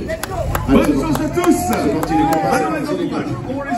Bonne chance à tous. Alors les enfants, on les